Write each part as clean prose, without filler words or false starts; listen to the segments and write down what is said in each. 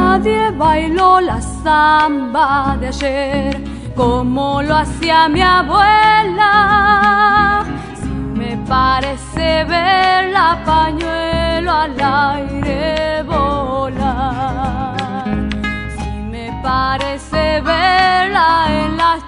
Nadie bailó la samba de ayer como lo hacía mi abuela. Si me parece verla pañuelo al aire volar, si me parece verla en las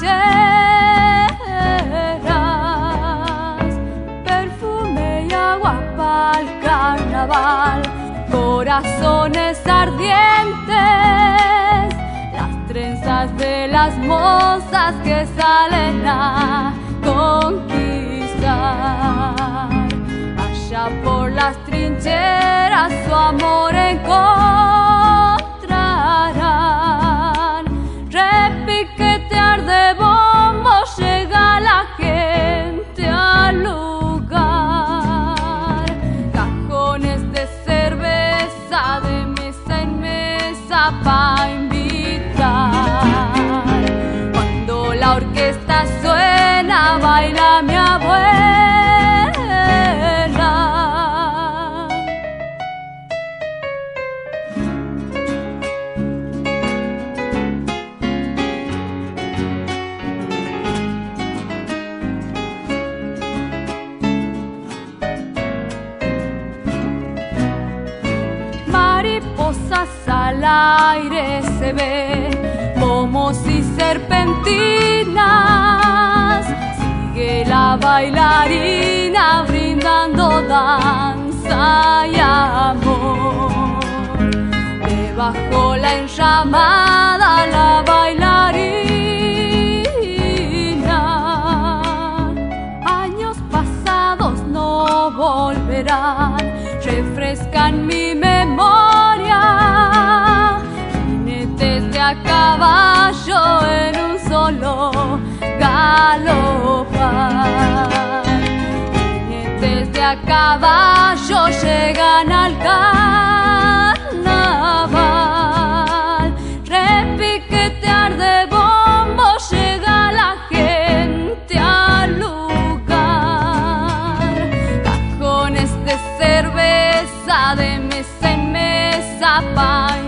trincheras, perfume y agua pa'l carnaval, corazones ardientes, las trenzas de las mozas que salen a conquistar. Allá por las trincheras su amor encontrarán. Repiquetear de bombo, llega la gente al lugar. Cajones de cerveza de mesa en mesa pa' invitar. Cuando la orquesta suena, baila mi abuela. Mariposas al aire se ven, pomos y serpentinas. Sigue la bailarina brindando danza y amor. Debajo la enramada la bailarina. Años pasados no volverán, refrescan mi memoria. Jinetes de a caballo en un solo galopar. Jinetes de a caballo llegan al carnaval. Repiquetear de bombo, llega la gente al lugar. Cajones de cerveza de mesa en mesa pa'